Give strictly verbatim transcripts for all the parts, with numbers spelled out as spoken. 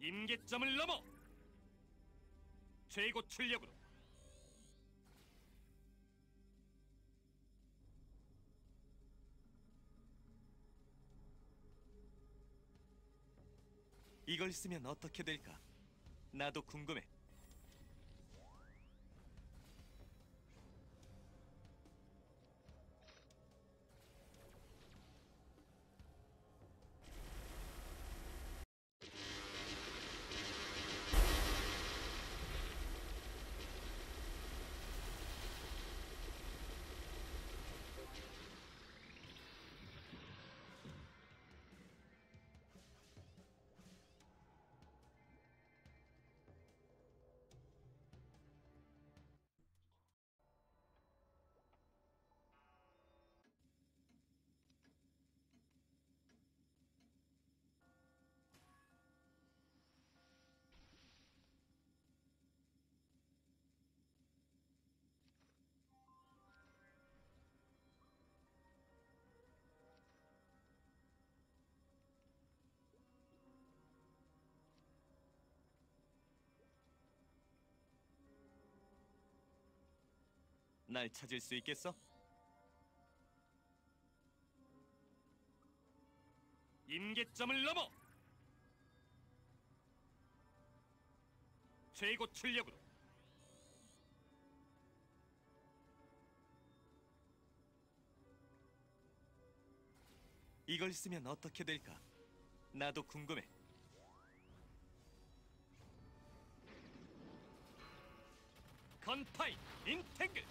임계점을 넘어 최고 출력으로. 이걸 쓰면 어떻게 될까? 나도 궁금해. 날 찾을 수 있겠어? 임계점을 넘어 최고 출력으로. 이걸 쓰면 어떻게 될까? 나도 궁금해. 컨파인 인탱글.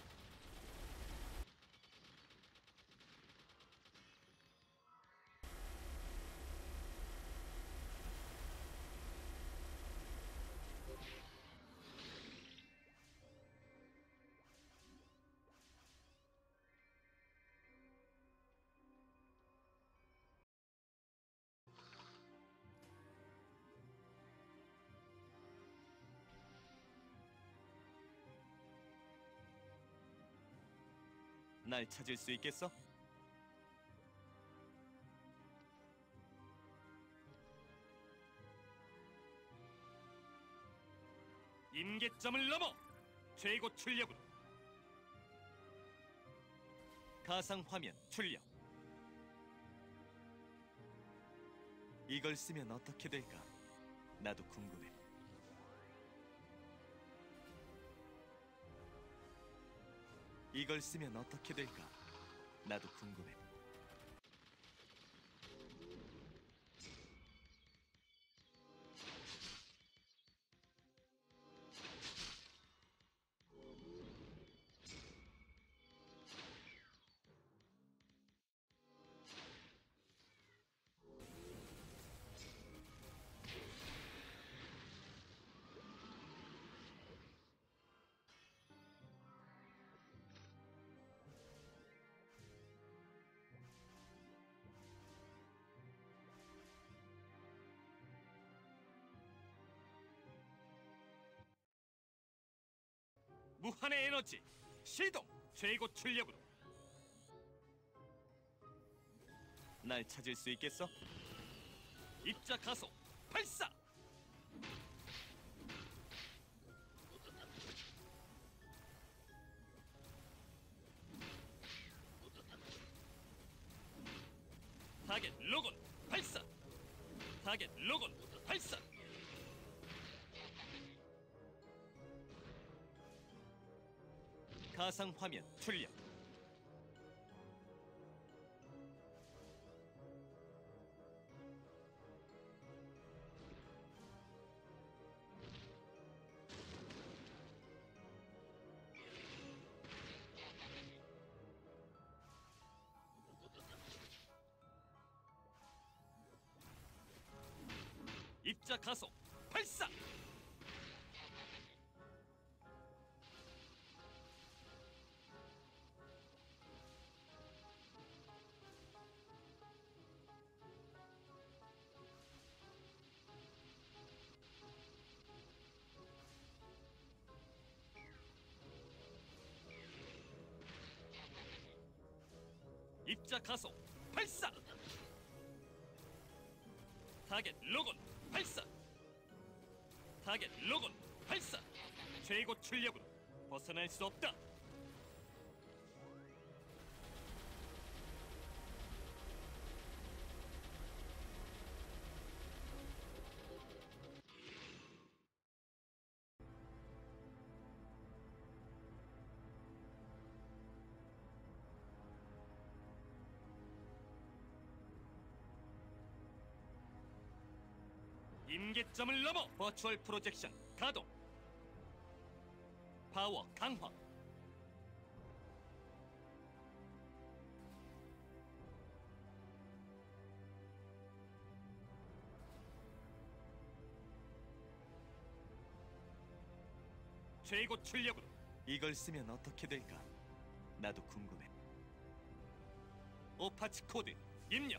날 찾을 수 있겠어? 임계점을 넘어 최고 출력으로. 가상화면 출력. 이걸 쓰면 어떻게 될까? 나도 궁금해. 이걸 쓰면 어떻게 될까? 나도 궁금해. 무한의 에너지 시동 최고 출력으로. 날 찾을 수 있겠어? 입자 가속 발사. 타겟 로건 발사. 타겟 로건 발사. 가상화면 출력. 입자 가속 발사. 입자 가속 발사. 타겟 로건 발사. 타겟 로건 발사. 최고 출력으로 벗어날 수 없다. 임계점을 넘어 버추얼 프로젝션 가동. 파워 강화. 최고 출력으로. 이걸 쓰면 어떻게 될까? 나도 궁금해. 오파치 코드 입력.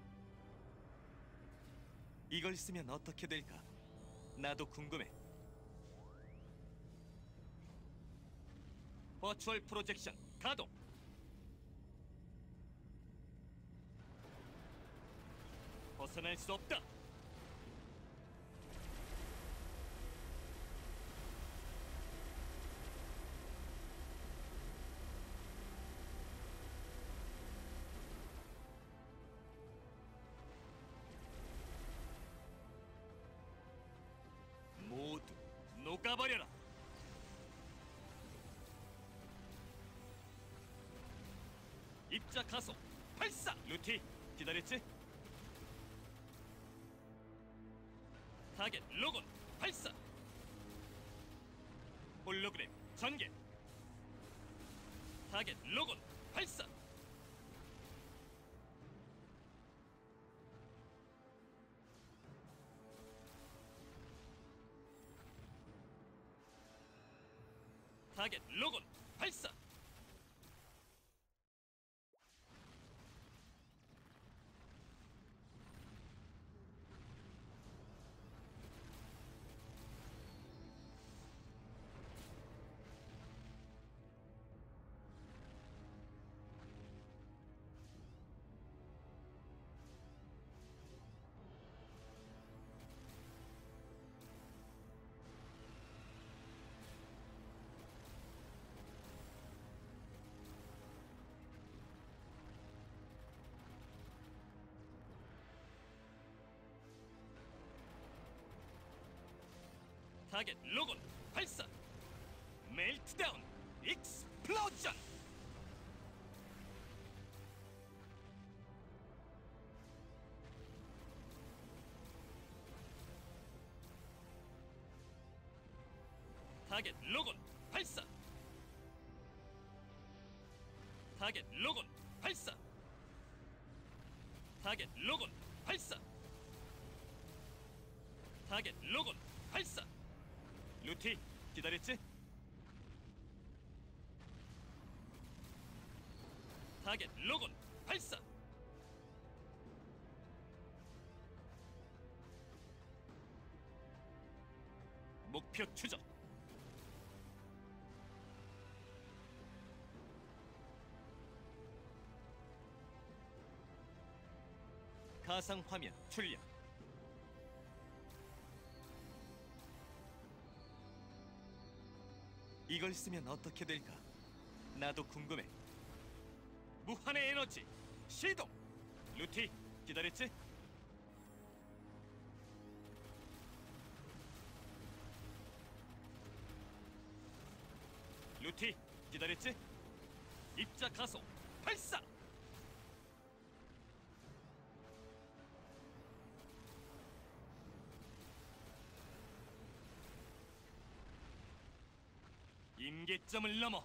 이걸 쓰면 어떻게 될까? 나도 궁금해. 버추얼 프로젝션 가동. 벗어날 수 없다. 모두 녹아버려라. 입자 가속 발사. 루티 기다렸지? 타겟 로건 발사. 홀로그램 전개. 타겟 로건 발사. 타겟 로건 발사. 타겟 로건 발사. 멜트다운 익스플로전. 타겟 로건 발사. 타겟 로건 발사. 타겟 로건 발사. 타겟 로건 발사. 루티 기다렸지? 타겟 로건 발사. 목표 추적. 가상 화면 출력. 이걸 쓰면 어떻게 될까? 나도 궁금해. 무한의 에너지 시동. 루티 기다렸지? 루티 기다렸지? 입자 가속 발사. 임계점을 넘어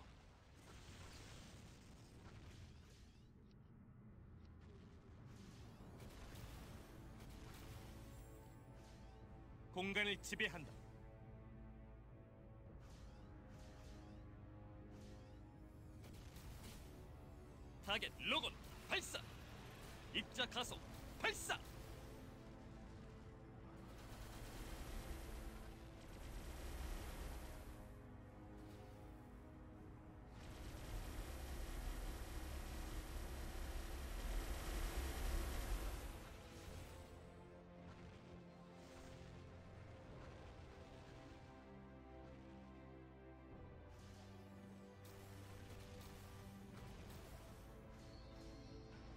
공간을 지배한다. 타겟 로건 발사. 입자 가속 발사.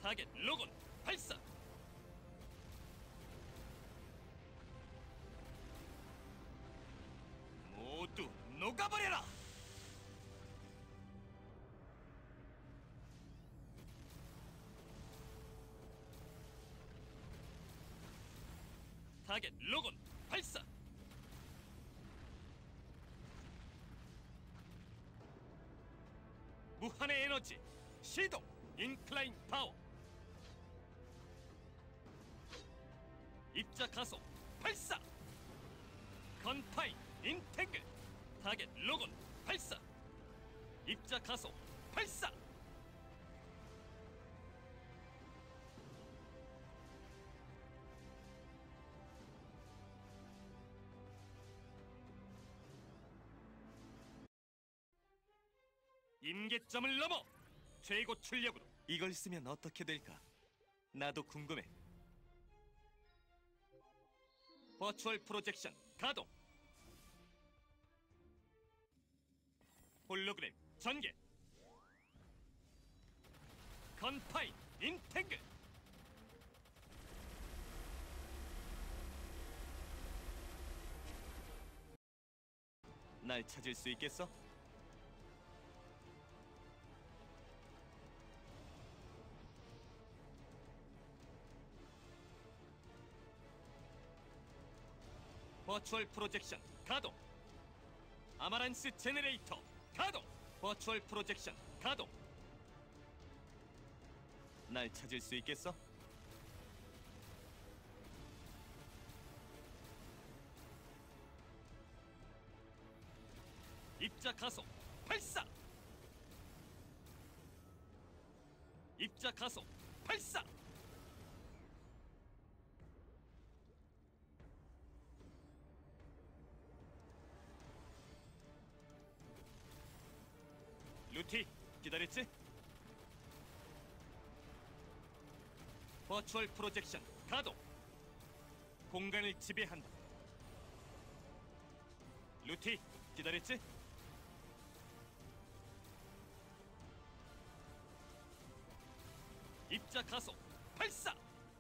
타겟 로건 발사. 모두 녹아버려라. 타겟 로건 발사. 무한의 에너지 시동. 인클라인 파워. 입자 가속 발사. 건파인 인테글. 타겟 로건 발사. 입자 가속 발사. 임계점을 넘어 최고 출력으로. 이걸 쓰면 어떻게 될까? 나도 궁금해. 버추얼 프로젝션 가동. 홀로그램 전개. 건파인 인테글. 날 찾을 수 있겠어? 버추얼 프로젝션 가동. 아마란스 제너레이터 가동. 버추얼 프로젝션 가동. 날 찾을 수 있겠어? 입자 가속 발사. 입자 가속 발사. 루티 기다렸지? 버추얼 프로젝션 가동. 공간을 지배한다. 루티 기다렸지? 입자 가속 발사.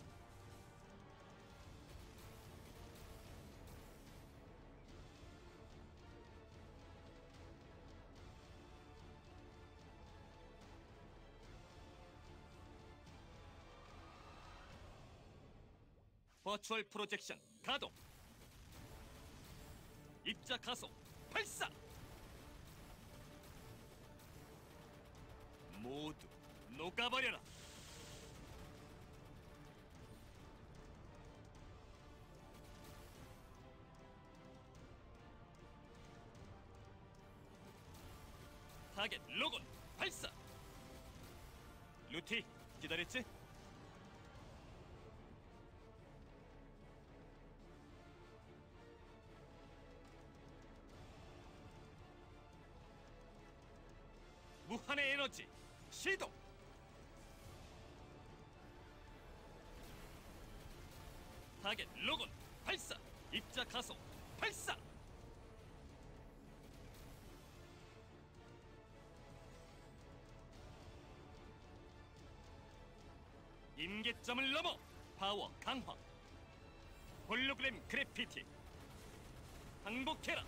버추얼 프로젝션 가동. 입자 가속 발사. 모두 녹아버려라. 타겟 로건 발사. 루티 기다렸지? 무한의 에너지 시동. 타겟 로건 발사. 입자 가속 발사. 임계점을 넘어 파워 강화. 홀로그램 그래피티 항복해라.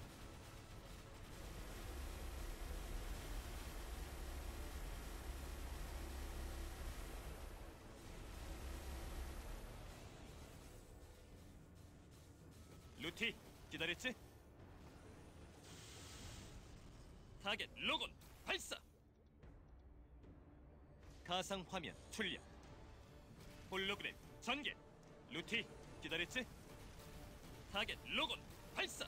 루티 기다렸지? 타겟 로건 발사. 가상 화면 출력. 홀로그램 전개. 루티 기다렸지? 타겟 로건 발사.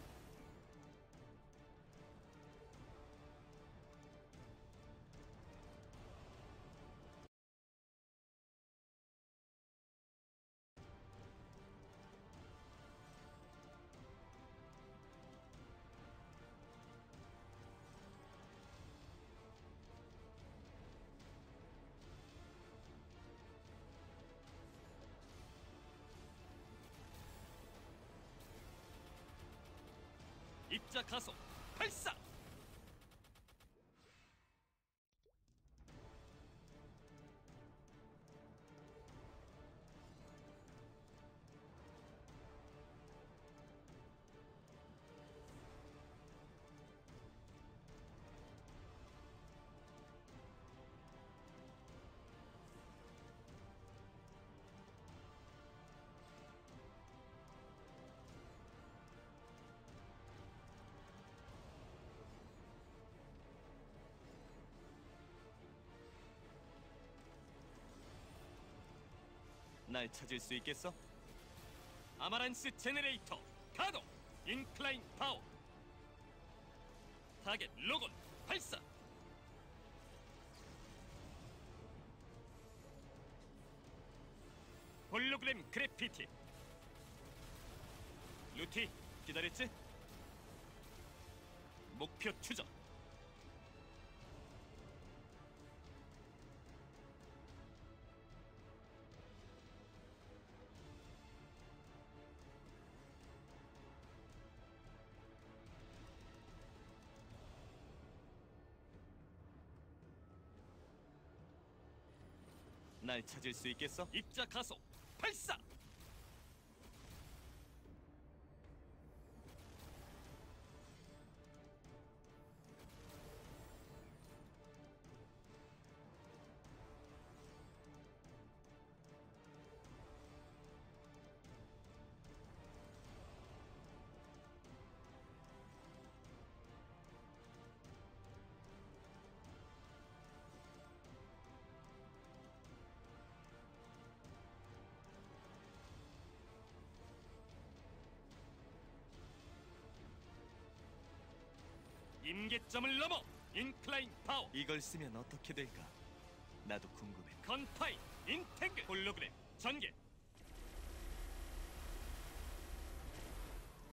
입자 가속 발사. 날 찾을 수 있겠어? 아마란스 제네레이터 가동. 인클라인 파워. 타겟 로건 발사. 홀로그램 그래피티. 루티 기다렸지? 목표 추적. 날 찾을 수 있겠어? 입자 가속 발사. 임계점을 넘어 인클라인 파워. 이걸 쓰면 어떻게 될까? 나도 궁금해. 건파이 인탱글 홀로그램 전개